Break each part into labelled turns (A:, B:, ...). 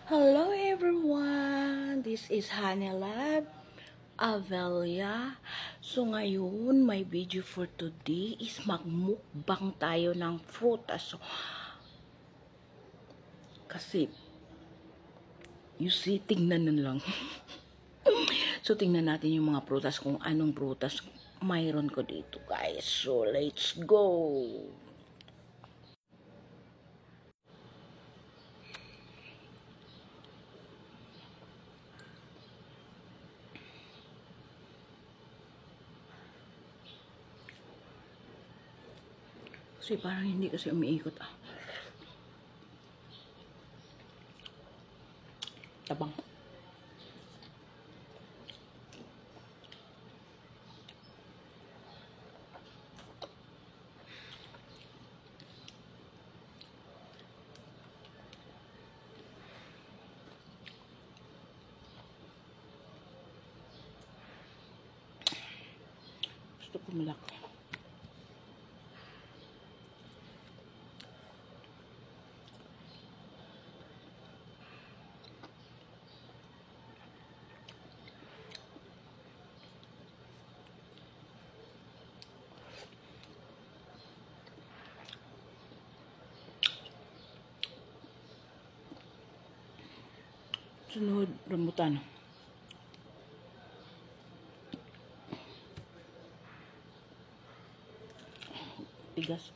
A: Hello everyone! This is Hanelab Avelia. So ngayon, my video for today is magmukbang tayo ng frutas. Kasi, you see, tingnan na lang. So tingnan natin yung mga prutas, kung anong prutas mayroon ko dito, guys. So let's go! Kasi parang hindi kasi umiikot Tabang. Gusto ko malaki. Sunod, rambutan. Tigas.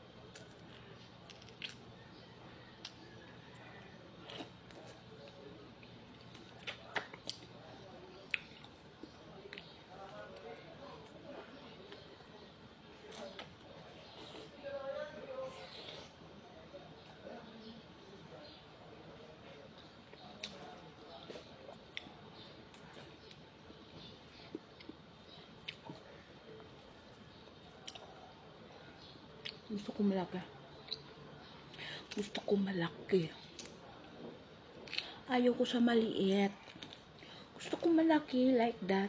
A: Gusto ko malaki. Gusto ko malaki. Ayaw ko sa maliit. Gusto ko malaki like that.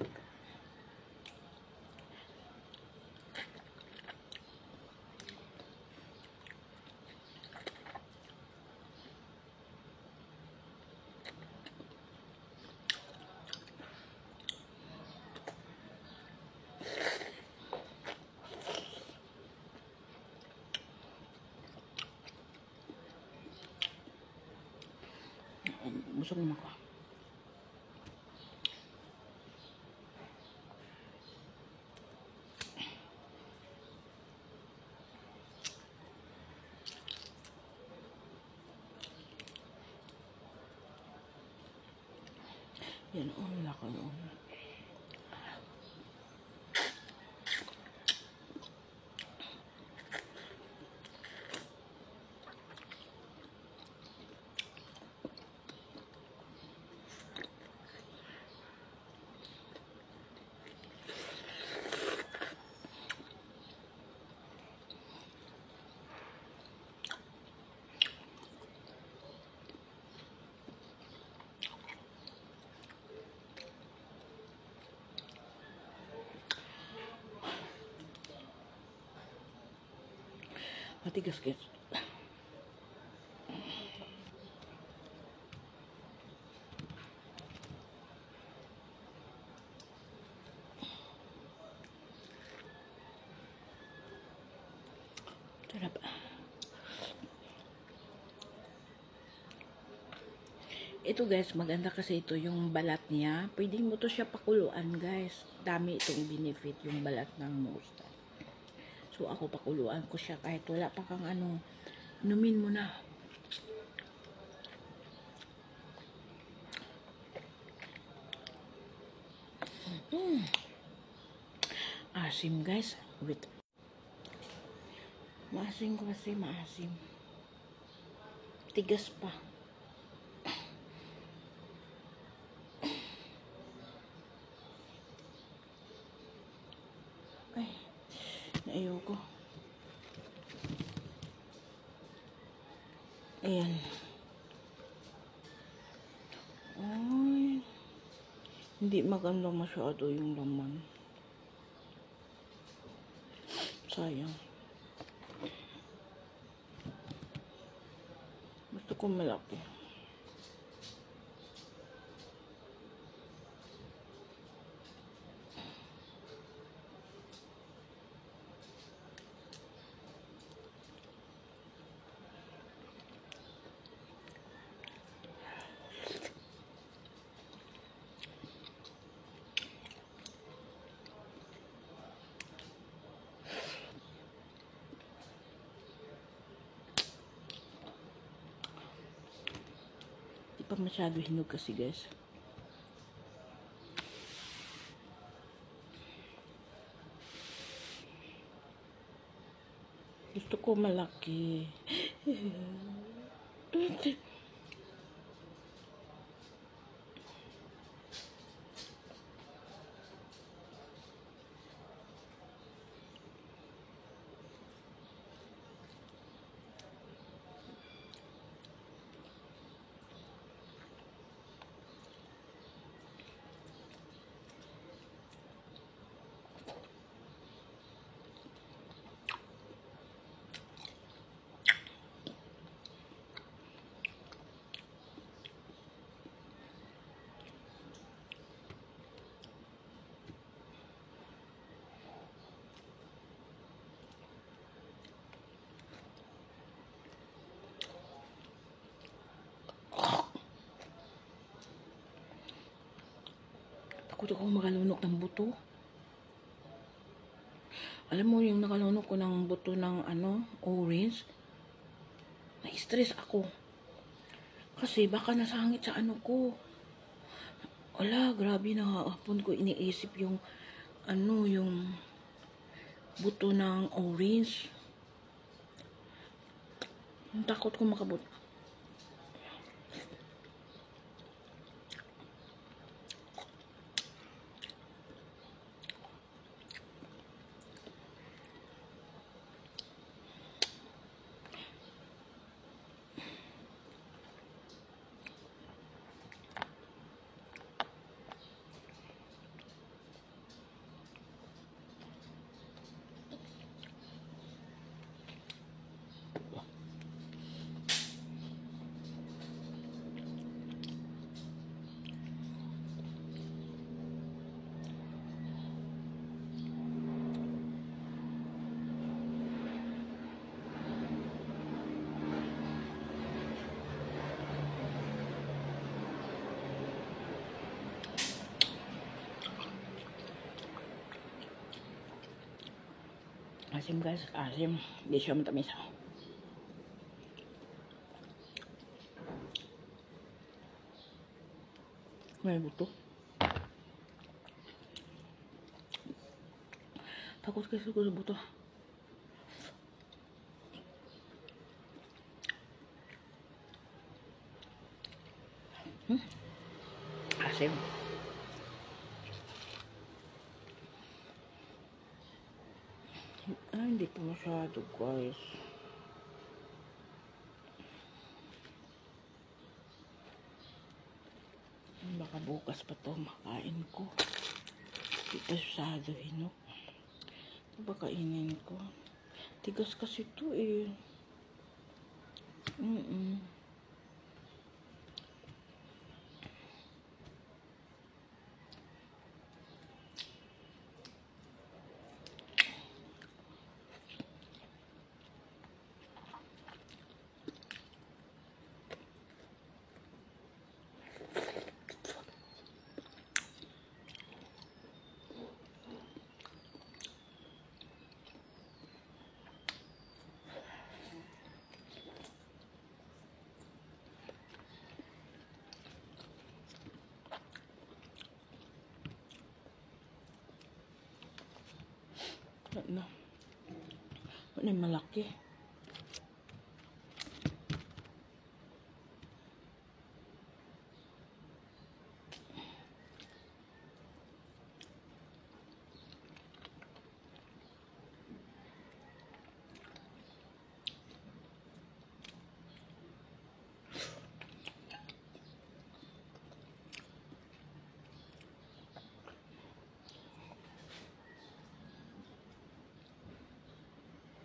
A: Busog naman ko. Yan, laki yun. Matigas guys. Sarap. Ito guys, maganda kasi ito yung balat niya. Pwede mo to siya pakuluan guys. Dami itong benefit yung balat ng mustard. So ako pakuluan ko siya kahit wala pa kang ano. Inumin mo na. Asim guys. Wait. Maasim kasi, maasim. Tigas pa. Ay, naiyaw ko. Ayan. Ay, hindi maganda masyado yung laman. Sayang. Gusto ko malaki. Hindi pa masyado hinog kasi guys. Gusto ko malaki. Takot ako makalunok ng buto. Alam mo yung nakalunok ko ng buto ng orange. Na-stress ako. Kasi baka nasangit sa ko. Wala, grabe na hapon ko iniisip yung yung buto ng orange. Ang takot ko makabot. Asim guys, asim. Hindi siya matamis. May buto. Takot kasi ko sa buto. Asim. Hindi pa masyado guys. Baka bukas pa to makain ko. Hindi pa masyado hinog. Ito ba kainin ko? Tigas kasi ito eh. Ano? Ano yung malaki?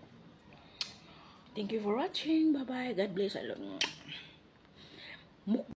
A: Thank you for watching. Bye-bye. God bless.